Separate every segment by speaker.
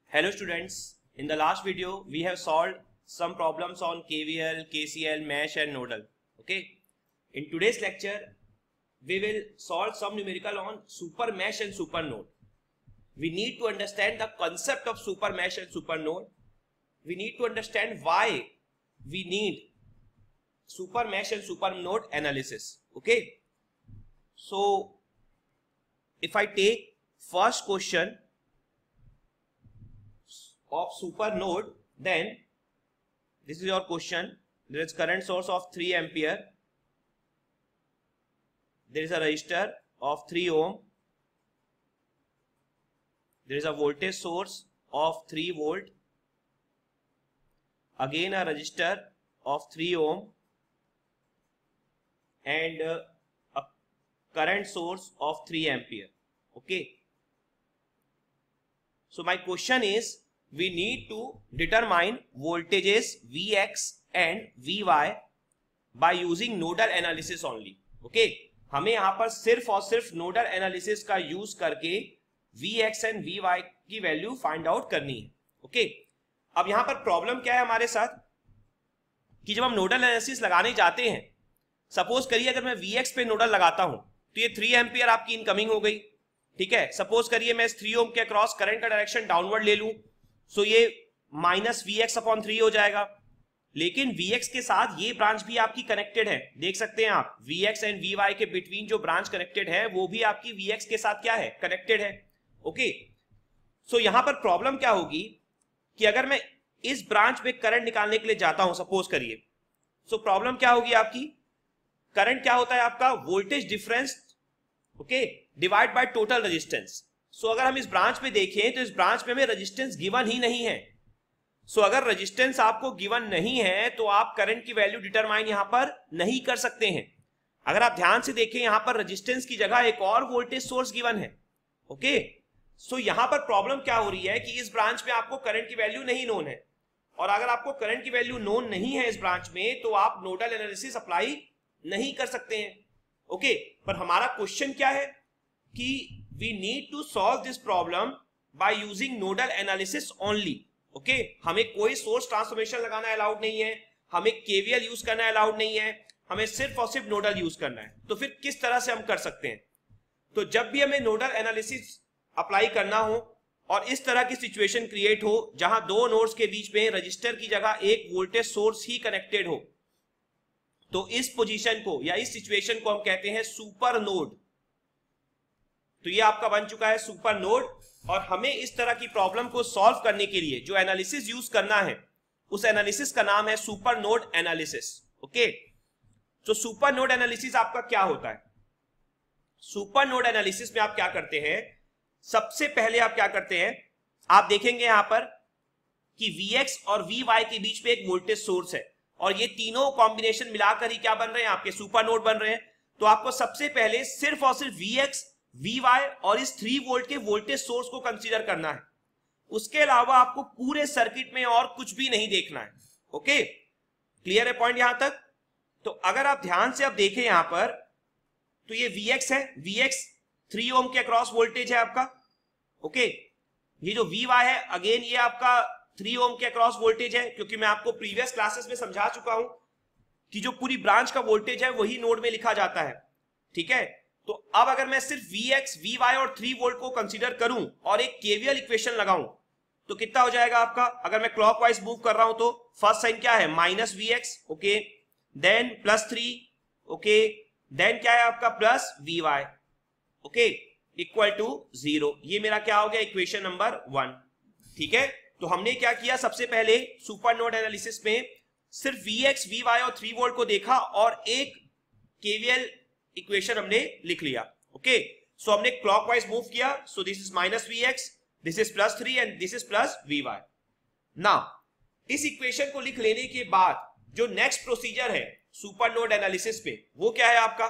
Speaker 1: Hello students, in the last video we have solved some problems on KVL, KCL, mesh and nodal. Okay, in today's lecture we will solve some numerical on super mesh and super node. We need to understand the concept of super mesh and super node. We need to understand why we need super mesh and super node analysis. Okay, so if I take first question of super node, then this is your question. There is current source of 3 ampere. There is a resistor of 3 ohm. There is a voltage source of 3 volt. Again a resistor of 3 ohm and a current source of 3 ampere. Okay. So my question is, we need to determine voltages Vx and Vy by using nodal analysis only. Okay, हमें यहाँ पर सिर्फ और सिर्फ nodal analysis का use करके Vx and Vy की value find out करनी है. ओके, अब यहाँ पर प्रॉब्लम क्या है हमारे साथ कि जब हम नोडल एनालिसिस लगाने जाते हैं, सपोज करिए अगर मैं Vx पे नोडल लगाता हूं तो ये 3 एम्पियर आपकी इनकमिंग हो गई. ठीक है, सपोज करिए मैं इस 3 ओम के अक्रॉस करंट का डायरेक्शन डाउनवर्ड ले लूं, सो ये माइनस Vx/3 हो जाएगा. लेकिन Vx के साथ ये ब्रांच भी आपकी कनेक्टेड है. देख सकते हैं आप Vx एंड Vy के बिटवीन जो ब्रांच कनेक्टेड है वो भी आपकी Vx के साथ क्या है, कनेक्टेड है. ओके, सो यहां पर प्रॉब्लम क्या होगी कि अगर मैं इस ब्रांच में करंट निकालने के लिए जाता हूं, सपोज करिए, सो प्रॉब्लम क्या होगी आपकी, करंट क्या होता है आपका, voltage difference, okay, divide by total resistance. So अगर हम इस ब्रांच में देखें तो इस ब्रांच में हमें रेजिस्टेंस गिवन ही नहीं है. सो अगर रेजिस्टेंस आपको गिवन नहीं है तो आप करंट की वैल्यू डिटरमाइन यहां पर नहीं कर सकते हैं. अगर आप ध्यान से देखें यहां पर रेजिस्टेंस की जगह एक और वोल्टेज सोर्स गिवन है. ओके, सो यहां पर प्रॉब्लम क्या हो रही है कि इस ब्रांच में आपको करंट की वैल्यू नहीं नोन है, और अगर आपको करंट की वैल्यू नोन नहीं है इस ब्रांच में तो आप नोडल एनालिसिस अप्लाई नहीं कर सकते हैं. ओके, पर हमारा क्वेश्चन क्या है कि we need to solve this problem by using nodal analysis only. Okay, हमें कोई सोर्स ट्रांसफॉर्मेशन लगाना अलाउड नहीं है, हमें केवीएल यूज करना अलाउड नहीं है, हमें सिर्फ और सिर्फ नोडल यूज करना है. तो फिर किस तरह से हम कर सकते हैं, तो जब भी हमें नोडल एनालिसिस अप्लाई करना हो और इस तरह की सिचुएशन क्रिएट हो जहां दो नोड्स के बीच में रजिस्टर की जगह एक वोल्टेज सोर्स ही कनेक्टेड हो, तो इस पोजीशन को या इस सिचुएशन को हम कहते हैं सुपर नोड. तो ये आपका बन चुका है सुपर नोड, और हमें इस तरह की प्रॉब्लम को सॉल्व करने के लिए जो एनालिसिस यूज करना है उस एनालिसिस का नाम है सुपर नोड एनालिसिस. ओके, तो सुपर नोड एनालिसिस आपका क्या होता है, सुपर नोड एनालिसिस में आप क्या करते हैं, सबसे पहले आप क्या करते हैं, आप देखेंगे यहां पर कि Vx और Vy के बीच में एक वोल्टेज सोर्स है और ये तीनों कॉम्बिनेशन मिलाकर ही क्या बन रहे हैं, आपके सुपर नोड बन रहे हैं. तो आपको सबसे पहले सिर्फ और सिर्फ Vx, Vy और इस 3 वोल्ट के वोल्टेज सोर्स को कंसीडर करना है. उसके अलावा आपको पूरे सर्किट में और कुछ भी नहीं देखना है. ओके, क्लियर है पॉइंट यहां तक. तो अगर आप ध्यान से अब देखें यहां पर, तो ये Vx है, Vx 3 ओम के अक्रॉस वोल्टेज है आपका. ओके, ये जो Vy है अगेन ये आपका 3 ओम के अक्रॉस वोल्टेज है, क्योंकि मैं आपको प्रीवियस क्लासेस में समझा चुका हूं कि जो पूरी ब्रांच का वोल्टेज है वही नोड में लिखा जाता है. ठीक है, तो अब अगर मैं सिर्फ Vx, Vy और 3 वोल्ट को कंसीडर करूं और एक केवीएल इक्वेशन लगाऊं तो कितना हो जाएगा आपका, अगर मैं क्लॉकवाइज मूव कर रहा हूं तो फर्स्ट साइन क्या है, minus Vx, okay, then +3, okay, then क्या है आपका plus Vy, okay, equal to 0. ये मेरा क्या हो गया, इक्वेशन नंबर 1. ठीक है, तो हमने क्या किया, सबसे पहले सुपर नोड एनालिसिस में सिर्फ Vx, Vy और 3 वोल्ट को देखा और एक केवीएल इक्वेशन हमने लिख लिया. ओके, सो हमने क्लॉकवाइज मूव किया, so this is minus Vx, this is +3 and this is plus Vy. Now इस इक्वेशन को लिख लेने के बाद जो नेक्स्ट प्रोसीजर है सुपर नोड एनालिसिस पे वो क्या है आपका,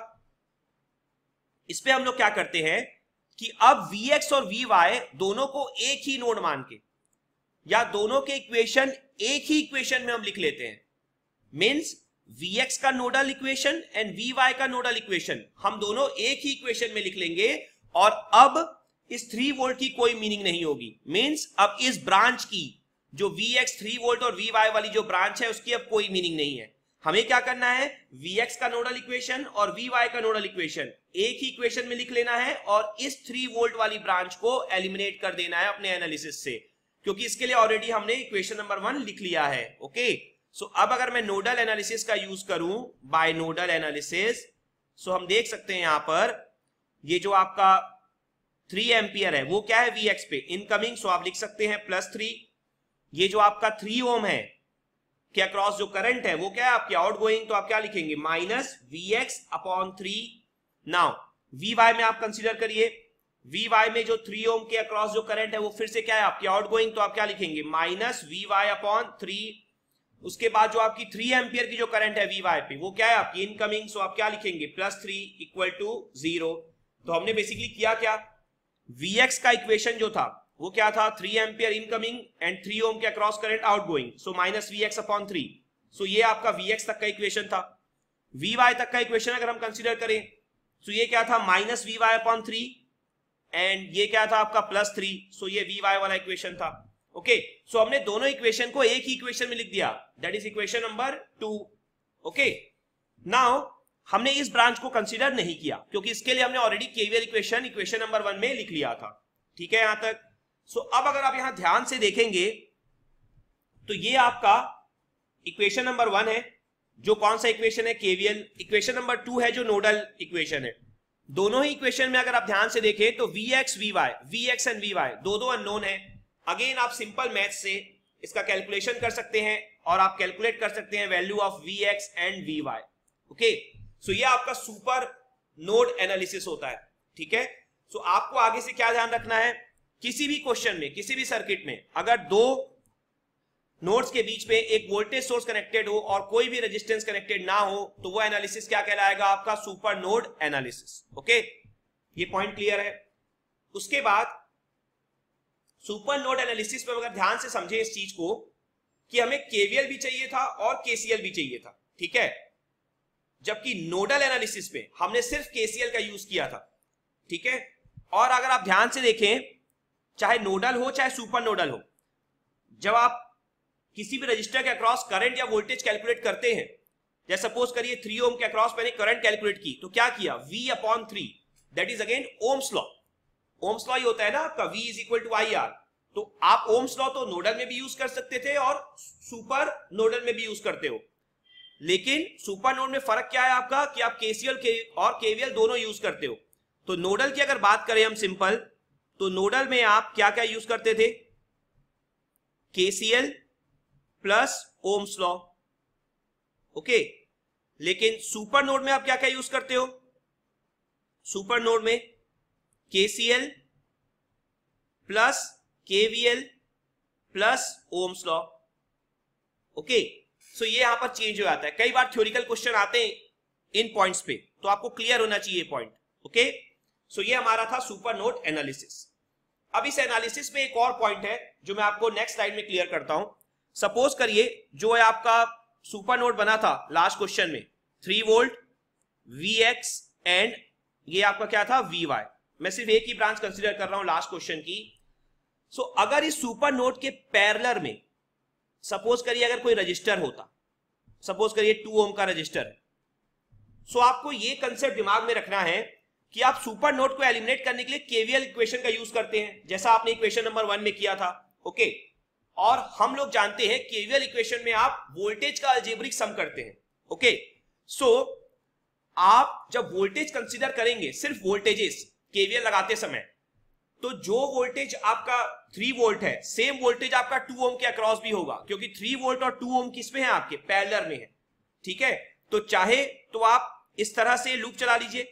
Speaker 1: इस पे हम लोग क्या करते हैं कि अब Vx और Vy दोनों को एक ही नोड मान के या दोनों के इक्वेशन एक ही इक्वेशन में हम लिख लेते हैं. मींस Vx का नोडल इक्वेशन एंड Vy का नोडल इक्वेशन हम दोनों एक ही इक्वेशन में लिख लेंगे, और अब इस 3 वोल्ट की कोई मीनिंग नहीं होगी। मींस अब इस ब्रांच की जो Vx 3 वोल्ट और Vy वाली जो ब्रांच है उसकी अब कोई मीनिंग नहीं है। हमें क्या करना है, Vx का नोडल इक्वेशन और Vy का नोडल इक्वेशन एक ही इक्वेशन में लिख लेना है और इस 3 वोल्ट वाली ब्रांच को एलिमिनेट कर देना है अपने एनालिसिस से, क्योंकि इसके लिए ऑलरेडी हमने इक्वेशन नंबर 1 लिख लिया है। ओके, सो अब अगर मैं नोडल एनालिसिस का यूज करूं, बाय नोडल एनालिसिस, सो हम देख सकते हैं यहां पर ये जो आपका 3 एम्पियर है वो क्या है Vx पे इनकमिंग, सो आप लिख सकते हैं +3। ये जो आपका 3 ओम है के अक्रॉस जो करंट है वो क्या है आपकी आउटगोइंग, तो आप क्या लिखेंगे -Vx/3। नाउ Vy में आप कंसीडर करिए, Vy में जो 3 ओम के अक्रॉस जो करंट है वो फिर से क्या है आपकी आउटगोइंग, तो आप क्या लिखेंगे -Vy/3। उसके बाद जो आपकी 3 एम्पियर की जो करंट है Vy पे वो क्या है आपकी इनकमिंग, सो आप क्या लिखेंगे +3 = 0। तो हमने बेसिकली किया क्या, Vx का इक्वेशन जो था वो क्या था 3 एम्पियर इनकमिंग एंड 3 ओम के across current outgoing, so -Vx/3। So ये आपका Vx तक का इक्वेशन था। Vy तक का इक्वेशन अगर हम कंसीडर करें तो ये क्या था -Vy/3 एंड ये क्या था आपका +3, सो ये Vy वाला इक्वेशन था। ओके, सो हमने दोनों इक्वेशन को एक ही इक्वेशन में लिख दिया, that is equation number 2। Okay, now हमने इस ब्रांच को कंसीडर नहीं किया क्योंकि इसके लिए हमने ऑलरेडी केवीएल इक्वेशन नंबर 1 में लिख लिया था। ठीक है यहां तक। सो अब अगर आप यहां ध्यान से देखेंगे तो ये आपका इक्वेशन नंबर 1 है, जो कौन सा इक्वेशन है केवीएल। इक्वेशन नंबर 2 है जो नोडल इक्वेशन है। दोनों ही इक्वेशन में अगर आप ध्यान से देखें तो Vx एंड Vy दो अननोन है। अगेन आप सिंपल मैथ से इसका कैलकुलेशन कर सकते हैं और आप कैलकुलेट कर सकते हैं value of Vx and Vy। Okay, so ये आपका सुपर नोड एनालिसिस होता है। ठीक है, सो आपको आगे से क्या ध्यान रखना है, किसी भी क्वेश्चन में किसी भी सर्किट में अगर दो नोड्स के बीच में एक वोल्टेज सोर्स कनेक्टेड हो और कोई भी रेजिस्टेंस कनेक्टेड ना हो तो वो एनालिसिस क्या कहलाएगा आपका सुपर नोड एनालिसिस। ओके, ये पॉइंट क्लियर है। उसके बाद सुपर नोड एनालिसिस में अगर ध्यान से समझे इस चीज को कि हमें केवीएल भी चाहिए था और केसीएल भी चाहिए था। ठीक है, जबकि नोडल एनालिसिस में हमने सिर्फ केसीएल का यूज किया था। ठीक है, और अगर आप ध्यान से देखें चाहे नोडल हो चाहे सुपर नोडल हो, जब आप किसी भी रजिस्टर के अक्रॉस करंट या वोल्टेज कैलकुलेट करते हैं, जैसे सपोज करिए 3 ओम के अक्रॉस मैंने करंट कैलकुलेट की तो क्या किया V/3, that is again ohm's law. Ohm's law ही होता है ना आपका V = IR। तो आप ओम्स लॉ तो नोडल में भी यूज कर सकते थे और सुपर नोडल में भी यूज करते हो, लेकिन सुपर नोड में फर्क क्या है आपका कि आप केसीएल और केवीएल दोनों यूज करते हो। तो नोडल की अगर बात करें हम सिंपल, तो नोडल में आप क्या क्या यूज करते थे, KCL plus ohm's law. Okay, लेकिन सुपर नोड में आप क्या क्या यूज करते हो, सुपर नोड में KCL plus KVL plus ohm's law. Okay, so ये यहां पर चेंज हो जाता है। कई बार थ्योरिकल क्वेश्चन आते हैं इन पॉइंट्स पे, तो आपको क्लियर होना चाहिए पॉइंट। ओके, सो ये हमारा था सुपर नोड एनालिसिस। अब इस एनालिसिस में एक और पॉइंट है जो मैं आपको नेक्स्ट स्लाइड में क्लियर करता हूं। सपोज करिए जो है आपका सुपर नोड बना था लास्ट क्वेश्चन में 3 वोल्ट Vx एंड ये आपका क्या था Vy। मैं सिर्फ एक ही ब्रांच कंसीडर कर रहा हूं लास्ट क्वेश्चन की। सो अगर इस सुपर नोड के पैरेलल में सपोज करिए अगर कोई रजिस्टर होता, सपोज करिए 2 ओम का रजिस्टर है, सो आपको ये कंसेप्ट दिमाग में रखना है कि आप सुपर नोड को एलिमिनेट करने के लिए केवीएल इक्वेशन का यूज करते हैं, जैसा आपने इक्वेशन नंबर 1 में किया था। ओके, और हम लोग जानते हैं केवीएल इक्वेशन में आप वोल्टेज का अलजेब्रिक सम करते हैं। ओके, सो आप जब वोल्टेज कंसीडर करेंगे, सिर्फ वोल्टेजेस केवीएल लगाते समय, तो जो वोल्टेज आपका 3 वोल्ट है सेम वोल्टेज आपका 2 ओम के अक्रॉस भी होगा, क्योंकि 3 वोल्ट और 2 ओम किसमें है आपके पैरेलल में है। ठीक है, तो चाहे तो आप इस तरह से लूप चला लीजिए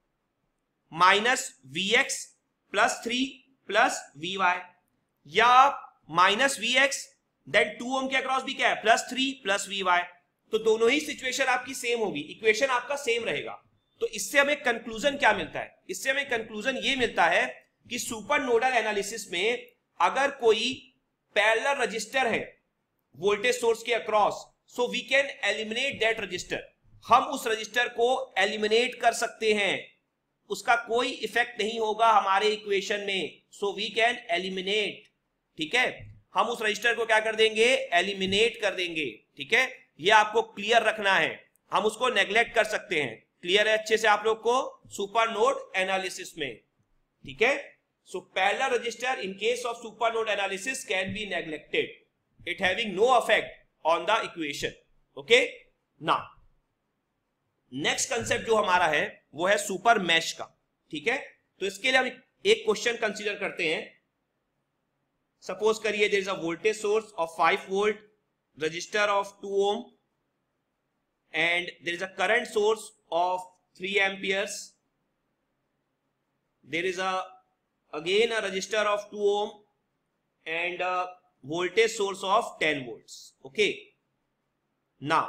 Speaker 1: -Vx+3 +Vy, या आप -Vx देन 2 ओम के अक्रॉस भी क्या है +3 +Vy। तो दोनों ही सिचुएशन आपकी सेम होगी, इक्वेशन आपका सेम रहेगा। तो इससे हमें कंक्लूजन क्या मिलता है, इससे हमें कंक्लूजन ये मिलता है कि सुपर नोडल एनालिसिस में अगर कोई पैरेलल रजिस्टर है वोल्टेज सोर्स के across, so we can eliminate that resistor. हम उस रजिस्टर को एलिमिनेट कर सकते हैं। उसका कोई इफेक्ट नहीं होगा हमारे इक्वेशन में, सो वी कैन एलिमिनेट। ठीक है, हम उस रजिस्टर को क्या कर देंगे, एलिमिनेट कर देंगे। ठीक है, ये आपको क्लियर रखना है, हम उसको नेग्लेक्ट कर सकते हैं। क्लियर है अच्छे से आप लोग को सुपर नोड एनालिसिस में। ठीक है, so parallel resistor in case of super node analysis can be neglected, it having no effect on the equation. Okay, now next concept जो हमारा है वो है सुपर मैश का। ठीक है, तो इसके लिए हम एक क्वेश्चन कंसीडर करते हैं। सपोज करिए there is a voltage source of 5 volt, resistor of 2 ohm and there is a current source of 3 amperes. There is again a resistor of 2 ohm and a voltage source of 10 volts. Okay, now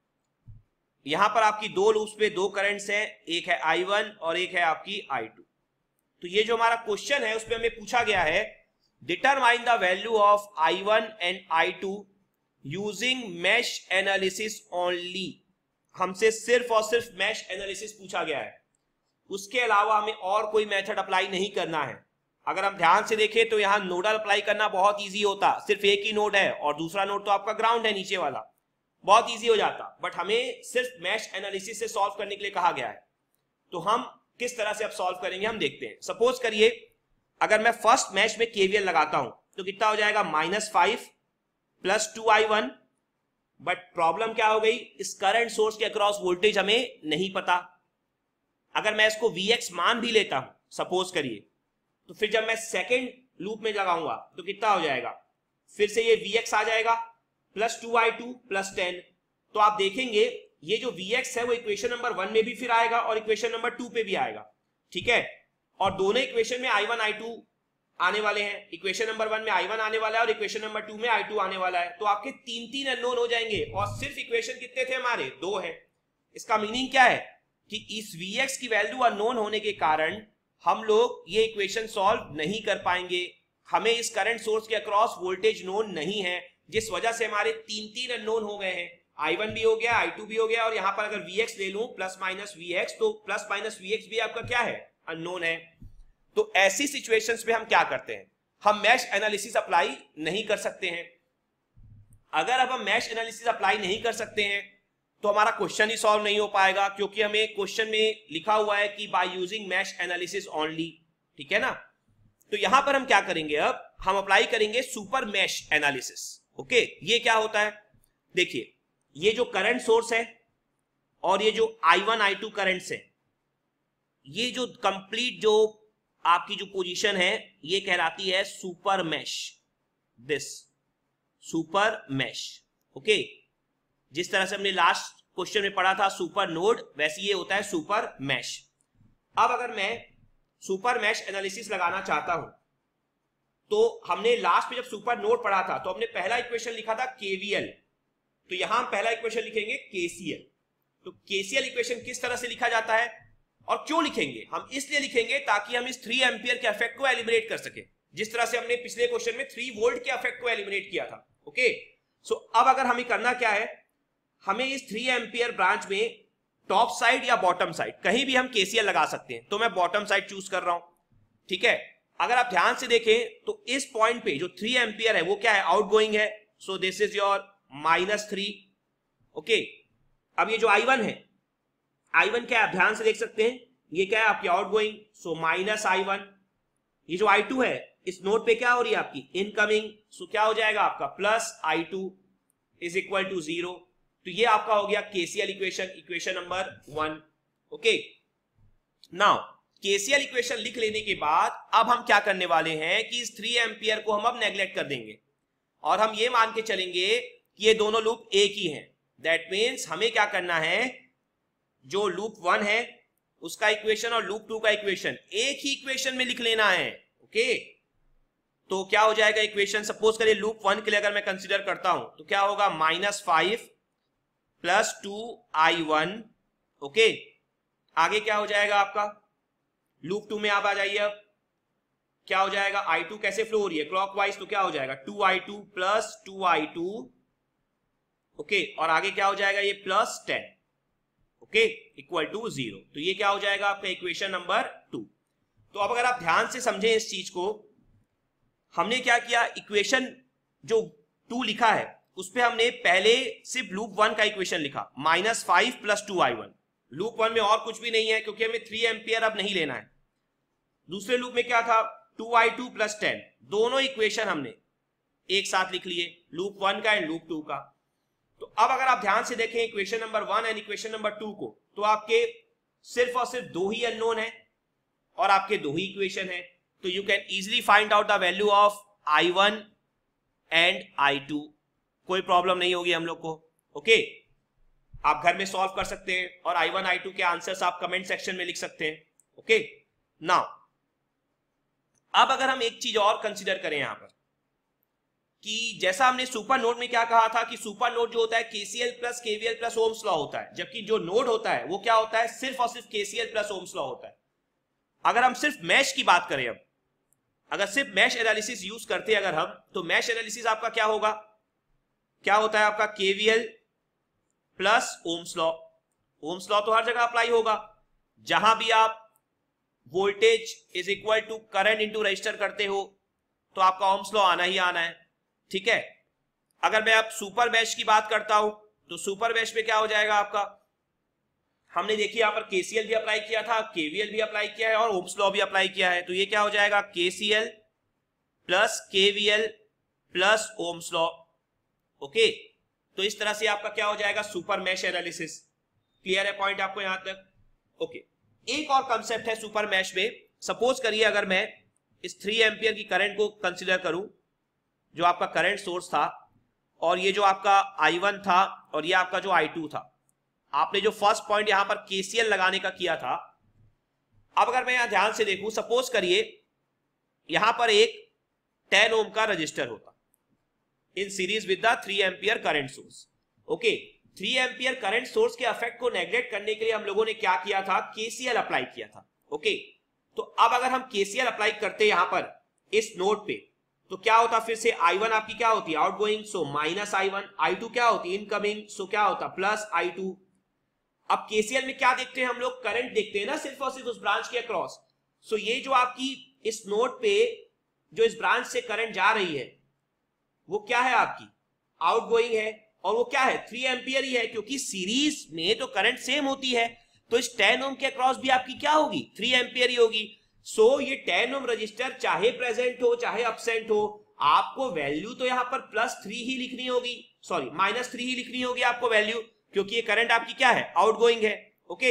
Speaker 1: यहां पर आपकी दो loops पे दो currents हैं, एक है I1 और एक है आपकी I2। तो ये जो हमारा क्वेश्चन है उसमें हमें पूछा गया है determine the value of I1 and I2 using mesh analysis only. हमसे सिर्फ और सिर्फ मैश एनालिसिस पूछा गया है, उसके अलावा हमें और कोई मेथड अप्लाई नहीं करना है। अगर हम ध्यान से देखें तो यहां नोडल अप्लाई करना बहुत इजी होता, सिर्फ एक ही नोड है और दूसरा नोड तो आपका ग्राउंड है नीचे वाला, बहुत इजी हो जाता। बट हमें सिर्फ मैश एनालिसिस से सॉल्व करने के लिए कहा गया है। तो हम किस तरह से अब सॉल्व करेंगे हम देखते हैं। सपोज करिए अगर मैं फर्स्ट मैश में केवीएल लगाता हूं तो कितना हो जाएगा, -5 + 2I1। बट प्रॉब्लम क्या हो गई, इस करंट सोर्स के अक्रॉस वोल्टेज हमें नहीं पता। अगर मैं इसको Vx मान भी लेता हूं सपोज करिए, तो फिर जब मैं सेकेंड लूप में लगाऊंगा तो कितना हो जाएगा, फिर से ये Vx आ जाएगा +2I2 + 10। तो आप देखेंगे ये जो Vx है वो इक्वेशन नंबर 1 में भी फिर आएगा और इक्वेशन नंबर 2 पे भी आएगा। ठीक है, और दोनों इक्वेशन में I1 I2 आने वाले हैं। इक्वेशन नंबर 1 में I1 आने वाला है और इक्वेशन नंबर 2 में I2 आने वाला है। तो आपके 3 अननोन हो जाएंगे और सिर्फ इक्वेशन कितने थे हमारे, 2 है। इसका मीनिंग क्या है कि इस Vx की वैल्यू अननोन होने के कारण हम लोग ये इक्वेशन सॉल्व नहीं कर पाएंगे। हमें इस करंट सोर्स के अक्रॉस वोल्टेज नोन नहीं है, जिस वजह से हमारे 3 अननोन हो गए हैं। I1 भी हो गया, I2 भी हो गया, और यहां पर अगर Vx ले लूं ±Vx, तो ±Vx भी आपका क्या है, अननोन है। तो ऐसी सिचुएशंस पे हम क्या करते हैं, हम मैश एनालिसिस अप्लाई नहीं कर सकते हैं। अगर अब हम मैश एनालिसिस अप्लाई नहीं कर सकते हैं तो हमारा क्वेश्चन ही सॉल्व नहीं हो पाएगा, क्योंकि हमें क्वेश्चन में लिखा हुआ है कि by using mesh analysis only. ठीक है ना, तो यहां पर हम क्या करेंगे, अब हम अप्लाई करेंगे सुपर मैश एनालिसिस। ओके, ये क्या होता है, देखिए ये जो करंट सोर्स है और ये जो I1 I2 करंट्स है, ये जो कंप्लीट जो आपकी जो पोजीशन है ये कहलाती है super mesh. This super mesh. Okay, जिस तरह से हमने लास्ट क्वेश्चन में पढ़ा था सुपर नोड, वैसे ये होता है सुपर मैश। अब अगर मैं सुपर मैश एनालिसिस लगाना चाहता हूं तो हमने लास्ट में जब सुपर नोड पढ़ा था तो हमने पहला इक्वेशन लिखा था केवीएल, तो यहां हम पहला इक्वेशन लिखेंगे केसीएल। तो केसीएल इक्वेशन किस तरह से लिखा जाता है और क्यों लिखेंगे, हम इसलिए लिखेंगे ताकि हम इस 3 एम्पियर के इफेक्ट को एलिमिनेट कर सके, जिस तरह से हमने पिछले क्वेश्चन में 3 वोल्ट के इफेक्ट को एलिमिनेट किया था। ओके, सो अब अगर हमें करना क्या है, हमें इस 3 एम्पियर ब्रांच में टॉप साइड या बॉटम साइड कहीं भी हम केसीएल लगा सकते हैं। तो मैं बॉटम साइड चूज कर रहा हूं। ठीक है, अगर आप ध्यान से देखें तो इस पॉइंट पे जो 3 एम्पियर है वो क्या है, आउटगोइंग है। So this is your -3। Okay, अब ये जो I1 है, I1 क्या है आप ध्यान से देख सकते हैं, ये क्या है आपकी आउटगोइंग, सो -I1। ये जो I2 है इस नोड पे क्या हो रही है आपकी, इनकमिंग, सो क्या हो जाएगा आपका +I2 = 0। तो ये आपका हो गया KCL equation, equation number 1। Okay, now KCL equation लिख लेने के बाद अब हम क्या करने वाले हैं कि इस 3 एम्पियर को हम अब नेग्लेक्ट कर देंगे और हम ये मान के चलेंगे कि ये दोनों लूप एक ही हैं। दैट मीन्स हमें क्या करना है, जो लूप 1 है उसका इक्वेशन और लूप 2 का इक्वेशन एक ही इक्वेशन में लिख लेना है। ओके, तो क्या हो जाएगा इक्वेशन, सपोज करिए लूप 1 के लिए अगर मैं कंसीडर करता हूं तो क्या होगा, -5 + 2I1। ओके, आगे क्या हो जाएगा आपका, लूप 2 में आप आ जाइए। अब क्या हो जाएगा, I2 कैसे फ्लो हो रही है क्लॉकवाइज, तो क्या हो जाएगा 2I2 + 2I2। ओके, और आगे क्या हो जाएगा ये +10। Okay, equal to 0। तो ये क्या हो जाएगा आपका इक्वेशन नंबर 2। तो अब अगर आप ध्यान से समझें इस चीज को, हमने क्या किया, इक्वेशन जो 2 लिखा है उस पे हमने पहले सिर्फ लूप 1 का इक्वेशन लिखा, -5 + 2i1। लूप 1 में और कुछ भी नहीं है क्योंकि हमें 3 एम्पियर अब नहीं लेना है। दूसरे लूप में क्या था, 2i2 + 10। दोनों इक्वेशन हमने एक साथ लिख लिए, लूप 1 का एंड लूप 2 का। तो अब अगर आप ध्यान से देखें equation number 1 and equation number 2 को, तो आपके सिर्फ और सिर्फ 2 ही अननोन है और आपके 2 ही इक्वेशन है। तो you can easily find out the value of i1 and i2। कोई प्रॉब्लम नहीं होगी हम लोग को। ओके, आप घर में सॉल्व कर सकते हैं और i1 i2 के आंसर्स आप कमेंट सेक्शन में लिख सकते हैं। ओके, नाउ अब अगर हम एक चीज और कंसीडर करें यहां पर, कि जैसा हमने सुपर नोड में क्या कहा था कि सुपर नोड जो होता है KCL plus KVL plus ohm's law होता है, जबकि जो नोड होता है वो क्या होता है, सिर्फ और सिर्फ KCL प्लस ओम्स लॉ होता है। अगर हम सिर्फ मैश की बात करें, अब अगर सिर्फ मैश एनालिसिस यूज करते हैं अगर हम, तो मैश एनालिसिस आपका क्या होगा, क्या होता है आपका KVL plus ohm's law. Ohm's law तो हर जगह अप्लाई होगा, जहां भी आप voltage is equal to current into resistor करते हो तो आपका ओम्स लॉ आना ही आना है। ठीक है, अगर मैं अब सुपर मैश की बात करता हूं तो सुपर मैश में क्या हो जाएगा आपका, हमने देखिए यहां पर KCL भी अप्लाई किया था, KVL भी अप्लाई किया है और ओम्स लॉ भी अप्लाई किया है। तो ये क्या हो जाएगा, KCL plus KVL plus ohm's law. Okay, तो इस तरह से आपका क्या हो जाएगा, सुपर मैश एनालिसिस। क्लियर है पॉइंट आपको यहां तक? ओके, एक और कंसेप्ट है सुपर मैश में। सपोज करिए अगर मैं इस 3 एम्पियर की करंट को कंसिडर करूं, जो आपका करंट सोर्स था, और ये जो आपका i1 था और ये आपका जो i2 था। आपने जो फर्स्ट पॉइंट यहां पर KCL लगाने का किया था, अब अगर मैं यहां ध्यान से देखूं, सपोज करिए यहां पर एक 10 ओम का रजिस्टर होता in series with the 3 ampere current source. Okay, 3 ampere current source के इफेक्ट को नेग्लेक्ट करने के लिए हम लोगों ने क्या किया था, KCL अप्लाई किया था। ओके, तो अब अगर हम KCL अप्लाई करते यहां पर इस नोड पे, तो क्या होता, फिर से i1 आपकी क्या होती है, आउटगोइंग, सो -i1, i2 क्या होती है, इनकमिंग, सो क्या होता, +i2। अब KCL में क्या देखते हैं हम लोग, करंट देखते हैं ना, सिर्फ और सिर्फ उस ब्रांच के अक्रॉस। सो ये जो आपकी इस नोड पे जो इस ब्रांच से करंट जा रही है वो क्या है, आपकी आउटगोइंग है, और वो क्या है, 3 एम्पियर ही है, क्योंकि सीरीज में तो करंट सेम होती है। तो इस 10 ओम के अक्रॉस भी आपकी क्या होगी, 3 एम्पियर ही होगी। सो ये 10 ओम रजिस्टर चाहे प्रेजेंट हो चाहे अब्सेंट हो, आपको वैल्यू तो यहां पर +3 ही लिखनी होगी, सॉरी -3 ही लिखनी होगी आपको वैल्यू, क्योंकि ये करंट आपकी क्या है, आउटगोइंग है। ओके,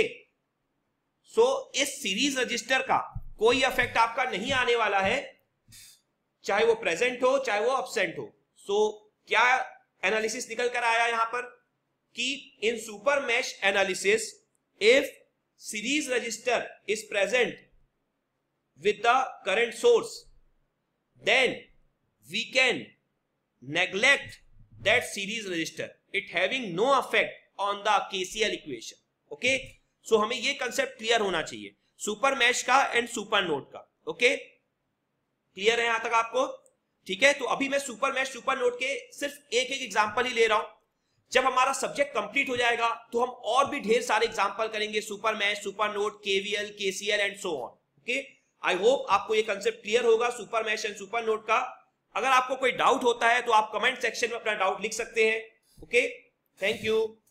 Speaker 1: सो इस सीरीज रजिस्टर का कोई इफेक्ट आपका नहीं आने वाला है, चाहे वो प्रेजेंट हो चाहे वो अब्सेंट हो। सो क्या एनालिसिस निकल कर आया यहां पर, कि in super mesh analysis if series resistor is present with the current source, then we can neglect that series resistor, it having no effect on the KCL equation. Okay, so हमें ये concept clear होना चाहिए super mesh का and super node का। Okay, clear है यहां तक आपको? ठीक है, तो अभी मैं सुपर मैश सुपर नोड के सिर्फ एक एक एग्जांपल ही ले रहा हूं। जब हमारा सब्जेक्ट कंप्लीट हो जाएगा तो हम और भी ढेर सारे एग्जांपल करेंगे, super mesh, super node, KVL, KCL and so on. Okay, I hope आपको ये कंसेप्ट क्लियर होगा super mesh and super node का। अगर आपको कोई डाउट होता है तो आप कमेंट सेक्शन में अपना डाउट लिख सकते हैं। Okay, thank you.